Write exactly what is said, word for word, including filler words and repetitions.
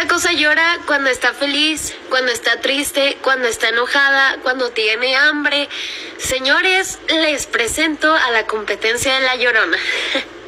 Esta cosa llora cuando está feliz, cuando está triste, cuando está enojada, cuando tiene hambre. Señores, les presento a la competencia de La Llorona.